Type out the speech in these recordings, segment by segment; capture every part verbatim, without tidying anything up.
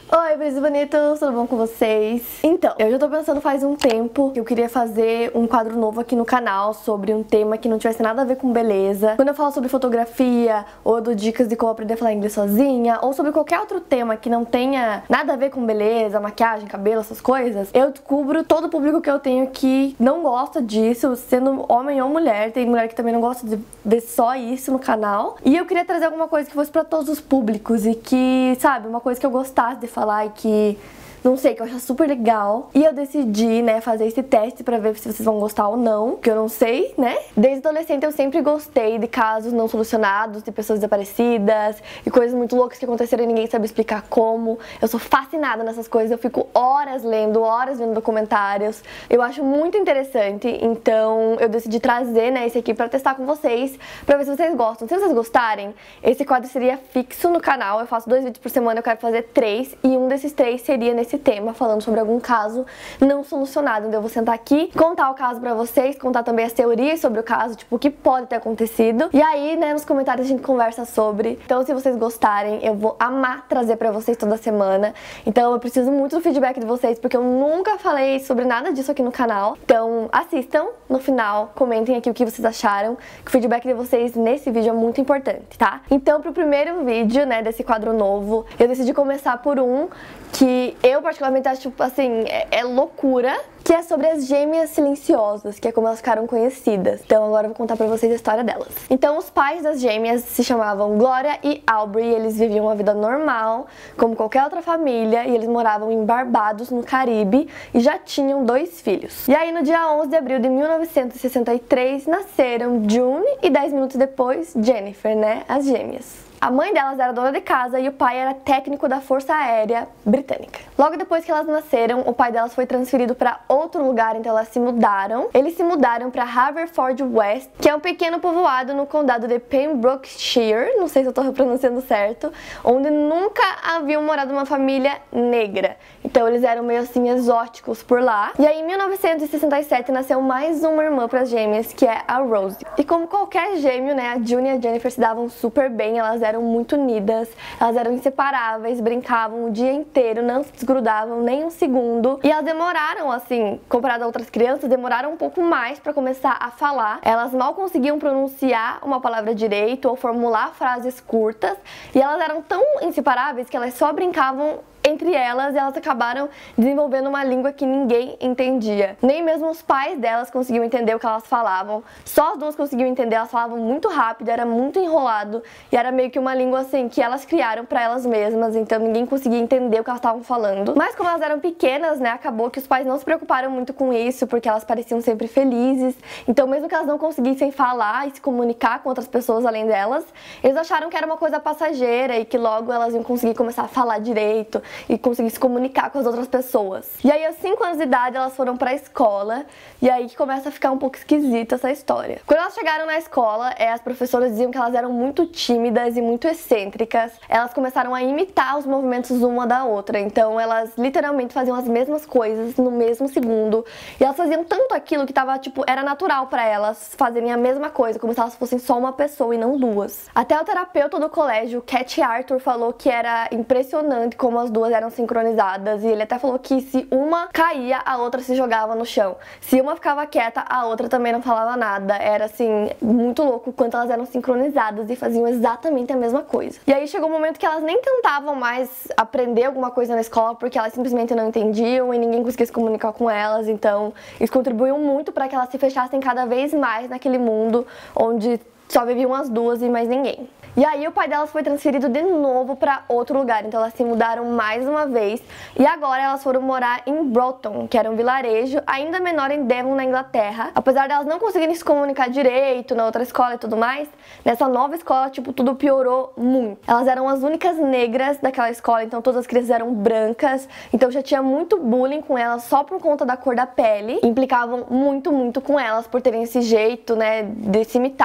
Oi, beijos bonitos, tudo bom com vocês? Então, eu já tô pensando faz um tempo que eu queria fazer um quadro novo aqui no canal sobre um tema que não tivesse nada a ver com beleza. Quando eu falo sobre fotografia, ou do dicas de como aprender a falar inglês sozinha, ou sobre qualquer outro tema que não tenha nada a ver com beleza, maquiagem, cabelo, essas coisas, eu descubro todo o público que eu tenho que não gosta disso, sendo homem ou mulher. Tem mulher que também não gosta de ver só isso no canal. E eu queria trazer alguma coisa que fosse pra todos os públicos e que, sabe, uma coisa que eu gostasse de falar e que, não sei, que eu acho super legal. E eu decidi, né, fazer esse teste pra ver se vocês vão gostar ou não, que eu não sei, né? Desde adolescente eu sempre gostei de casos não solucionados, de pessoas desaparecidas e coisas muito loucas que aconteceram e ninguém sabe explicar como. Eu sou fascinada nessas coisas, eu fico horas lendo, horas vendo documentários. Eu acho muito interessante, então eu decidi trazer, né, esse aqui pra testar com vocês, pra ver se vocês gostam. Se vocês gostarem, esse quadro seria fixo no canal. Eu faço dois vídeos por semana, eu quero fazer três, e um desses três seria nesse tema, falando sobre algum caso não solucionado. Então eu vou sentar aqui, contar o caso pra vocês, contar também as teorias sobre o caso, tipo, o que pode ter acontecido. E aí, né, nos comentários a gente conversa sobre. Então, se vocês gostarem, eu vou amar trazer pra vocês toda semana. Então eu preciso muito do feedback de vocês, porque eu nunca falei sobre nada disso aqui no canal. Então assistam, no final, comentem aqui o que vocês acharam, que o feedback de vocês nesse vídeo é muito importante, tá? Então, pro primeiro vídeo, né, desse quadro novo, eu decidi começar por um que eu particularmente acho, assim, é, é loucura, que é sobre as gêmeas silenciosas, que é como elas ficaram conhecidas. Então agora eu vou contar pra vocês a história delas. Então os pais das gêmeas se chamavam Gloria e Aubrey, e eles viviam uma vida normal, como qualquer outra família, e eles moravam em Barbados, no Caribe, e já tinham dois filhos. E aí no dia onze de abril de mil novecentos e sessenta e três, nasceram June e dez minutos depois Jennifer, né, as gêmeas. A mãe delas era dona de casa e o pai era técnico da Força Aérea Britânica. Logo depois que elas nasceram, o pai delas foi transferido para outro lugar, então elas se mudaram. Eles se mudaram para Haverford West, que é um pequeno povoado no condado de Pembrokeshire, não sei se eu estou pronunciando certo, onde nunca havia morado uma família negra. Então eles eram meio assim exóticos por lá. E aí em mil novecentos e sessenta e sete nasceu mais uma irmã para as gêmeas, que é a Rose. E como qualquer gêmeo, né, a June e a Jennifer se davam super bem, elas eram muito unidas, elas eram inseparáveis, brincavam o dia inteiro, não se desgrudavam nem um segundo. E elas demoraram, assim, comparado a outras crianças, demoraram um pouco mais pra começar a falar. Elas mal conseguiam pronunciar uma palavra direito ou formular frases curtas, e elas eram tão inseparáveis que elas só brincavam entre elas, e elas acabaram desenvolvendo uma língua que ninguém entendia. Nem mesmo os pais delas conseguiam entender o que elas falavam. Só as duas conseguiam entender, elas falavam muito rápido, era muito enrolado, e era meio que uma língua assim, que elas criaram pra elas mesmas, então ninguém conseguia entender o que elas estavam falando. Mas como elas eram pequenas, né, acabou que os pais não se preocuparam muito com isso, porque elas pareciam sempre felizes. Então mesmo que elas não conseguissem falar e se comunicar com outras pessoas além delas, eles acharam que era uma coisa passageira e que logo elas iam conseguir começar a falar direito e conseguir se comunicar com as outras pessoas. E aí aos cinco anos de idade elas foram pra escola, e aí que começa a ficar um pouco esquisita essa história. Quando elas chegaram na escola, é, as professoras diziam que elas eram muito tímidas e muito excêntricas. Elas começaram a imitar os movimentos uma da outra, então elas literalmente faziam as mesmas coisas no mesmo segundo, e elas faziam tanto aquilo que tava, tipo, era natural pra elas fazerem a mesma coisa, como se elas fossem só uma pessoa e não duas. Até o terapeuta do colégio, Cat Arthur, falou que era impressionante como as duas eram sincronizadas, e ele até falou que se uma caía, a outra se jogava no chão. Se uma ficava quieta, a outra também não falava nada. Era assim, muito louco o quanto elas eram sincronizadas e faziam exatamente a mesma coisa. E aí chegou um momento que elas nem tentavam mais aprender alguma coisa na escola, porque elas simplesmente não entendiam e ninguém conseguia se comunicar com elas. Então isso contribuiu muito para que elas se fechassem cada vez mais naquele mundo onde só viviam as duas e mais ninguém. E aí o pai delas foi transferido de novo para outro lugar, então elas se mudaram mais uma vez, e agora elas foram morar em Broughton, que era um vilarejo ainda menor em Devon, na Inglaterra. Apesar delas não conseguirem se comunicar direito na outra escola e tudo mais, nessa nova escola, tipo, tudo piorou muito. Elas eram as únicas negras daquela escola, então todas as crianças eram brancas, então já tinha muito bullying com elas só por conta da cor da pele. Implicavam muito, muito com elas por terem esse jeito, né, de se imitar e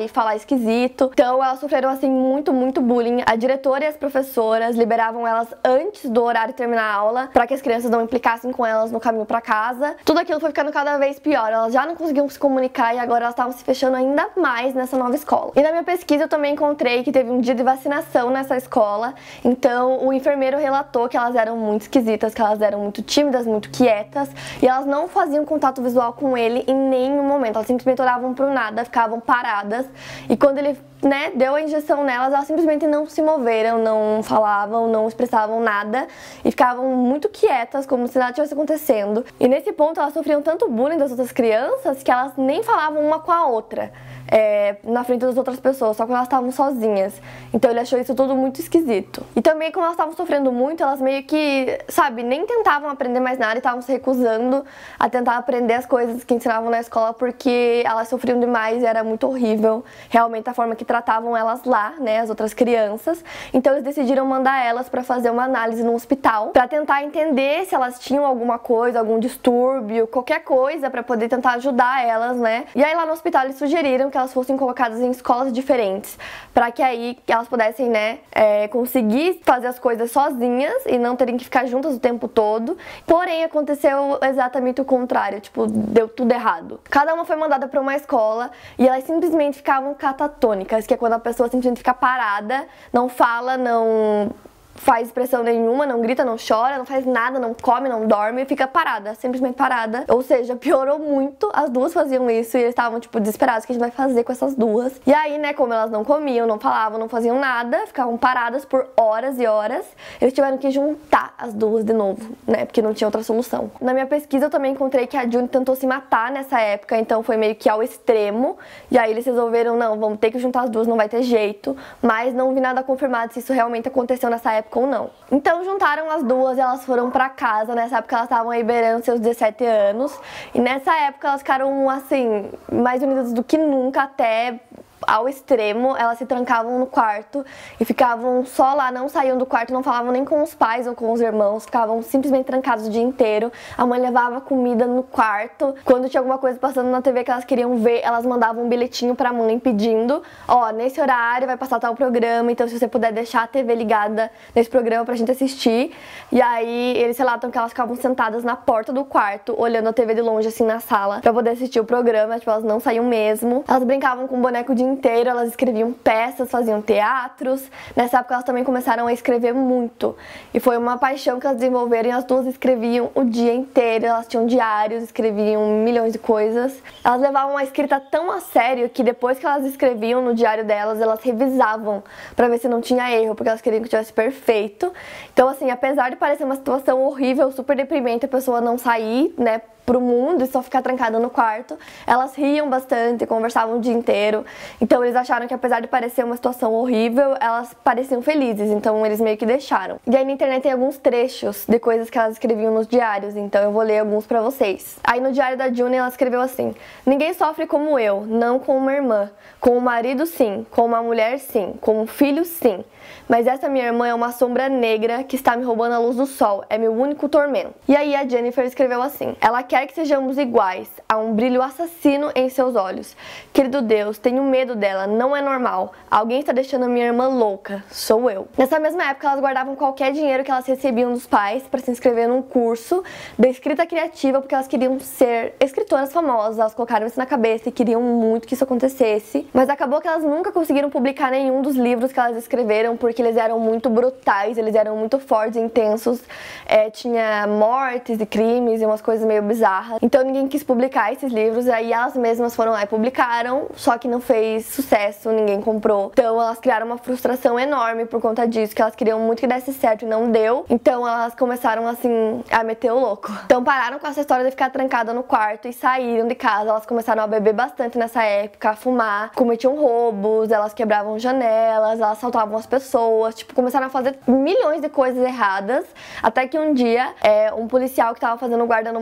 falar esquisito. Então elas sofreram assim muito, muito bullying. A diretora e as professoras liberavam elas antes do horário de terminar a aula, para que as crianças não implicassem com elas no caminho para casa. Tudo aquilo foi ficando cada vez pior. Elas já não conseguiam se comunicar e agora elas estavam se fechando ainda mais nessa nova escola. E na minha pesquisa eu também encontrei que teve um dia de vacinação nessa escola. Então o enfermeiro relatou que elas eram muito esquisitas, que elas eram muito tímidas, muito quietas, e elas não faziam contato visual com ele em nenhum momento. Elas simplesmente olhavam pro nada, ficavam paradas, e quando ele, né, deu a injeção nelas, elas simplesmente não se moveram, não falavam, não expressavam nada e ficavam muito quietas, como se nada tivesse acontecendo. E nesse ponto elas sofriam tanto bullying das outras crianças que elas nem falavam uma com a outra. É, na frente das outras pessoas, só quando elas estavam sozinhas. Então ele achou isso tudo muito esquisito. E também, como elas estavam sofrendo muito, elas meio que, sabe, nem tentavam aprender mais nada e estavam se recusando a tentar aprender as coisas que ensinavam na escola, porque elas sofriam demais e era muito horrível realmente a forma que tratavam elas lá, né, as outras crianças. Então eles decidiram mandar elas pra fazer uma análise no hospital, pra tentar entender se elas tinham alguma coisa, algum distúrbio, qualquer coisa, pra poder tentar ajudar elas, né. E aí lá no hospital eles sugeriram que elas fossem colocadas em escolas diferentes, para que aí elas pudessem, né, é, conseguir fazer as coisas sozinhas e não terem que ficar juntas o tempo todo. Porém, aconteceu exatamente o contrário, tipo, deu tudo errado. Cada uma foi mandada para uma escola e elas simplesmente ficavam catatônicas, que é quando a pessoa simplesmente fica parada, não fala, não faz expressão nenhuma, não grita, não chora, não faz nada, não come, não dorme, fica parada, simplesmente parada. Ou seja, piorou muito, as duas faziam isso e eles estavam, tipo, desesperados, o que a gente vai fazer com essas duas? E aí, né, como elas não comiam, não falavam, não faziam nada, ficavam paradas por horas e horas, eles tiveram que juntar as duas de novo, né, porque não tinha outra solução. Na minha pesquisa eu também encontrei que a June tentou se matar nessa época, então foi meio que ao extremo, e aí eles resolveram, não, vamos ter que juntar as duas, não vai ter jeito, mas não vi nada confirmado se isso realmente aconteceu nessa época ou não. Então juntaram as duas e elas foram pra casa. Nessa época elas estavam aí beirando seus dezessete anos, e nessa época elas ficaram assim, mais unidas do que nunca, até ao extremo. Elas se trancavam no quarto e ficavam só lá, não saíam do quarto, não falavam nem com os pais ou com os irmãos, ficavam simplesmente trancados o dia inteiro. A mãe levava comida no quarto. Quando tinha alguma coisa passando na T V que elas queriam ver, elas mandavam um bilhetinho pra mãe pedindo, ó, oh, nesse horário vai passar tal programa, então se você puder deixar a T V ligada nesse programa pra gente assistir. E aí eles relatam que elas ficavam sentadas na porta do quarto, olhando a T V de longe assim na sala, pra poder assistir o programa. Tipo, elas não saíam mesmo. Elas brincavam com o boneco de inteiro, elas escreviam peças, faziam teatros. Nessa época elas também começaram a escrever muito, e foi uma paixão que elas desenvolveram, e as duas escreviam o dia inteiro. Elas tinham diários, escreviam milhões de coisas. Elas levavam a escrita tão a sério que depois que elas escreviam no diário delas, elas revisavam pra ver se não tinha erro, porque elas queriam que tivesse perfeito. Então assim, apesar de parecer uma situação horrível, super deprimente, a pessoa não sair, né, pro mundo e só ficar trancada no quarto, elas riam bastante, conversavam o dia inteiro. Então eles acharam que, apesar de parecer uma situação horrível, elas pareciam felizes, então eles meio que deixaram. E aí na internet tem alguns trechos de coisas que elas escreviam nos diários, então eu vou ler alguns pra vocês. Aí no diário da June ela escreveu assim: ninguém sofre como eu, não com uma irmã. Com um marido sim, com uma mulher sim, com um filho sim. Mas essa minha irmã é uma sombra negra que está me roubando a luz do sol, é meu único tormento. E aí a Jennifer escreveu assim: ela quer que sejamos iguais, há um brilho assassino em seus olhos. Querido Deus, tenho medo dela, não é normal. Alguém está deixando a minha irmã louca, sou eu. Nessa mesma época elas guardavam qualquer dinheiro que elas recebiam dos pais para se inscrever num curso de escrita criativa, porque elas queriam ser escritoras famosas. Elas colocaram isso na cabeça e queriam muito que isso acontecesse. Mas acabou que elas nunca conseguiram publicar nenhum dos livros que elas escreveram, porque eles eram muito brutais, eles eram muito fortes e intensos. É, tinha mortes e crimes e umas coisas meio bizarras. Então ninguém quis publicar esses livros, e aí elas mesmas foram lá e publicaram, só que não fez sucesso, ninguém comprou. Então elas criaram uma frustração enorme por conta disso, que elas queriam muito que desse certo e não deu. Então elas começaram assim a meter o louco. Então pararam com essa história de ficar trancada no quarto e saíram de casa. Elas começaram a beber bastante nessa época, a fumar, cometiam roubos, elas quebravam janelas, elas assaltavam as pessoas, tipo, começaram a fazer milhões de coisas erradas, até que um dia é, um policial que tava fazendo guarda numa rua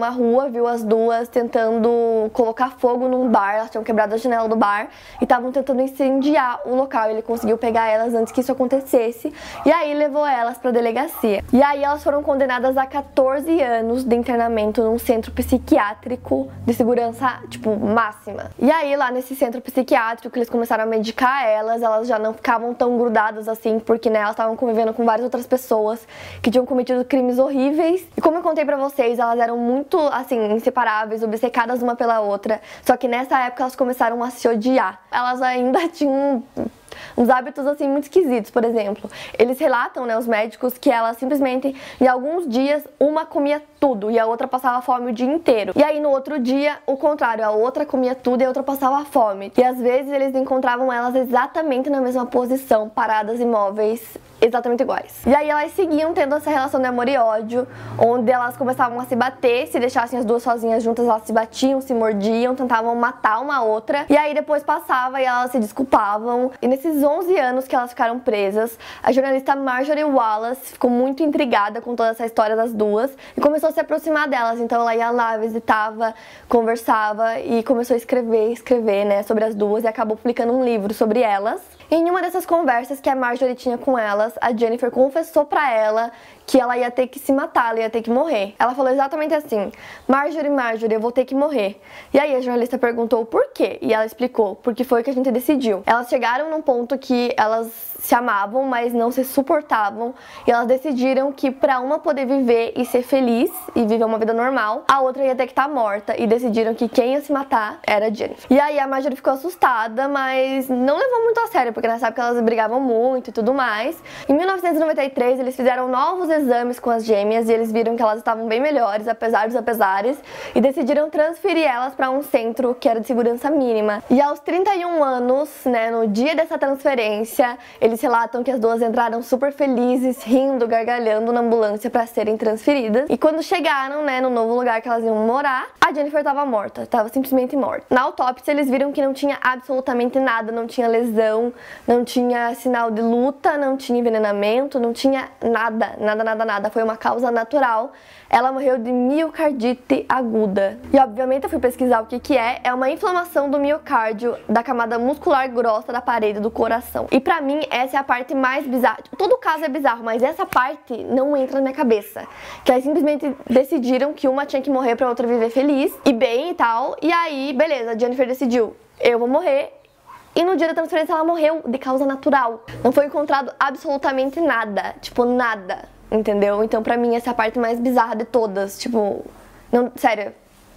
pessoa viu as duas tentando colocar fogo num bar, elas tinham quebrado a janela do bar e estavam tentando incendiar o local. Ele conseguiu pegar elas antes que isso acontecesse e aí levou elas pra delegacia. E aí elas foram condenadas a quatorze anos de internamento num centro psiquiátrico de segurança, tipo, máxima. E aí lá nesse centro psiquiátrico eles começaram a medicar elas, elas já não ficavam tão grudadas assim, porque né, elas estavam convivendo com várias outras pessoas que tinham cometido crimes horríveis. E como eu contei pra vocês, elas eram muito, assim, inseparáveis, obcecadas uma pela outra. Só que nessa época elas começaram a se odiar. Elas ainda tinham uns hábitos assim muito esquisitos. Por exemplo, eles relatam, né, os médicos, que elas simplesmente, em alguns dias, uma comia tudo e a outra passava fome o dia inteiro. E aí no outro dia, o contrário, a outra comia tudo e a outra passava fome. E às vezes eles encontravam elas exatamente na mesma posição, paradas imóveis, exatamente iguais. E aí elas seguiam tendo essa relação de amor e ódio, onde elas começavam a se bater, se deixassem as duas sozinhas juntas, elas se batiam, se mordiam, tentavam matar uma outra. E aí depois passava e elas se desculpavam. E nesses onze anos que elas ficaram presas, a jornalista Marjorie Wallace ficou muito intrigada com toda essa história das duas e começou a se aproximar delas. Então ela ia lá, visitava, conversava e começou a escrever, escrever, né, sobre as duas e acabou publicando um livro sobre elas. E em uma dessas conversas que a Marjorie tinha com elas, a Jennifer confessou pra ela que ela ia ter que se matar, ela ia ter que morrer. Ela falou exatamente assim: Marjorie, Marjorie, eu vou ter que morrer. E aí a jornalista perguntou por quê, e ela explicou: porque foi o que a gente decidiu. Elas chegaram num ponto que elas se amavam, mas não se suportavam, e elas decidiram que pra uma poder viver e ser feliz e viver uma vida normal, a outra ia ter que estar morta, e decidiram que quem ia se matar era a Jennifer. E aí a Marjorie ficou assustada, mas não levou muito a sério, porque nessa época elas brigavam muito e tudo mais. Em mil novecentos e noventa e três eles fizeram novos exames com as gêmeas e eles viram que elas estavam bem melhores, apesar dos apesares, e decidiram transferir elas para um centro que era de segurança mínima. E aos trinta e um anos, né, no dia dessa transferência, eles relatam que as duas entraram super felizes, rindo, gargalhando na ambulância para serem transferidas. E quando chegaram, né, no novo lugar que elas iam morar, a Jennifer estava morta, estava simplesmente morta. Na autópsia eles viram que não tinha absolutamente nada, não tinha lesão, não tinha sinal de luta, não tinha envenenamento, não tinha nada, nada, nada, nada. Foi uma causa natural. Ela morreu de miocardite aguda. E obviamente eu fui pesquisar o que que é. É uma inflamação do miocárdio, da camada muscular grossa da parede do coração. E pra mim essa é a parte mais bizarra. Todo caso é bizarro, mas essa parte não entra na minha cabeça. Que aí simplesmente decidiram que uma tinha que morrer pra outra viver feliz e bem e tal. E aí, beleza, a Jennifer decidiu: eu vou morrer. E no dia da transferência ela morreu de causa natural. Não foi encontrado absolutamente nada. Tipo, nada. Entendeu? Então pra mim essa é a parte mais bizarra de todas. Tipo, não, sério,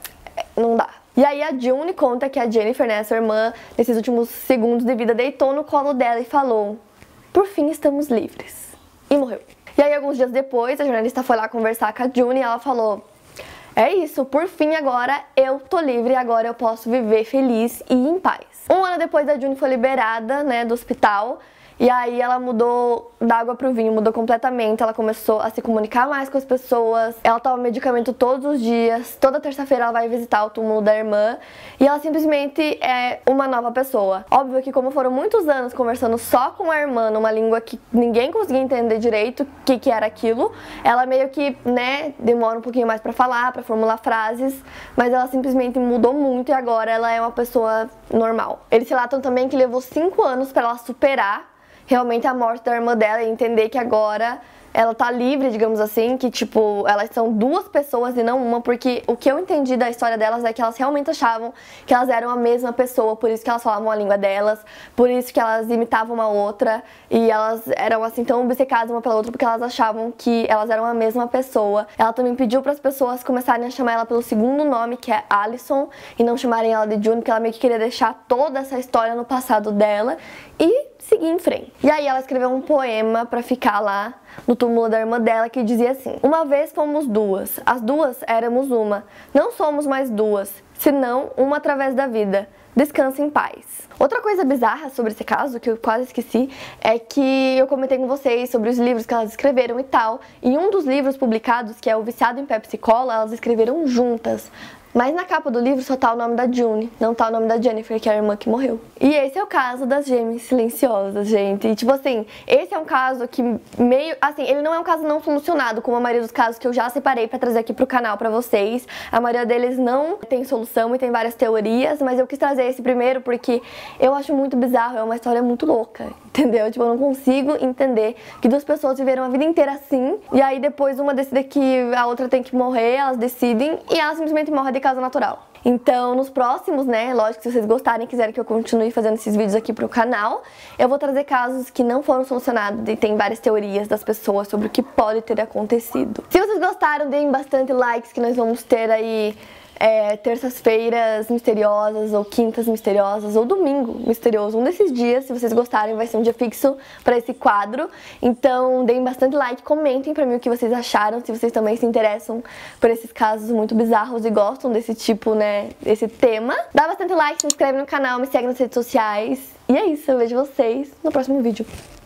não dá. E aí a June conta que a Jennifer, né, sua irmã, nesses últimos segundos de vida, deitou no colo dela e falou: por fim estamos livres. E morreu. E aí alguns dias depois a jornalista foi lá conversar com a June e ela falou: é isso, por fim agora eu tô livre, agora eu posso viver feliz e em paz. Um ano depois a June foi liberada, né, do hospital. E aí ela mudou da água pro vinho, mudou completamente, ela começou a se comunicar mais com as pessoas, ela toma medicamento todos os dias, toda terça-feira ela vai visitar o túmulo da irmã e ela simplesmente é uma nova pessoa. Óbvio que como foram muitos anos conversando só com a irmã numa língua que ninguém conseguia entender direito o que que era aquilo, ela meio que, né, demora um pouquinho mais pra falar, pra formular frases, mas ela simplesmente mudou muito e agora ela é uma pessoa normal. Eles relatam também que levou cinco anos pra ela superar realmente a morte da irmã dela e entender que agora ela tá livre, digamos assim, que tipo, elas são duas pessoas e não uma, porque o que eu entendi da história delas é que elas realmente achavam que elas eram a mesma pessoa, por isso que elas falavam a língua delas, por isso que elas imitavam uma outra e elas eram assim tão obcecadas uma pela outra porque elas achavam que elas eram a mesma pessoa. Ela também pediu para as pessoas começarem a chamar ela pelo segundo nome, que é Alison, e não chamarem ela de June, porque ela meio que queria deixar toda essa história no passado dela e seguir em frente. E aí ela escreveu um poema pra ficar lá no túmulo da irmã dela que dizia assim: uma vez fomos duas, as duas éramos uma, não somos mais duas, senão uma através da vida. Descanse em paz. Outra coisa bizarra sobre esse caso, que eu quase esqueci, é que eu comentei com vocês sobre os livros que elas escreveram e tal. E um dos livros publicados, que é O Viciado em Pepsi Cola, elas escreveram juntas. Mas na capa do livro só tá o nome da June, não tá o nome da Jennifer, que é a irmã que morreu. E esse é o caso das gêmeas silenciosas, gente. E tipo assim, esse é um caso que meio... Assim, ele não é um caso não solucionado, como a maioria dos casos que eu já separei pra trazer aqui pro canal pra vocês. A maioria deles não tem solução e tem várias teorias, mas eu quis trazer esse primeiro porque eu acho muito bizarro, é uma história muito louca, entendeu? Tipo, eu não consigo entender que duas pessoas viveram a vida inteira assim, e aí depois uma decide que a outra tem que morrer, elas decidem, e ela simplesmente morre de causa natural. Então, nos próximos, né, lógico, se vocês gostarem e quiserem que eu continue fazendo esses vídeos aqui pro canal, eu vou trazer casos que não foram solucionados e tem várias teorias das pessoas sobre o que pode ter acontecido. Se vocês gostaram, deem bastante likes, que nós vamos ter aí É, terças-feiras misteriosas, ou quintas misteriosas, ou domingo misterioso. Um desses dias, se vocês gostarem, vai ser um dia fixo pra esse quadro. Então, deem bastante like, comentem pra mim o que vocês acharam, se vocês também se interessam por esses casos muito bizarros e gostam desse tipo, né, desse tema. Dá bastante like, se inscreve no canal, me segue nas redes sociais. E é isso, eu vejo vocês no próximo vídeo.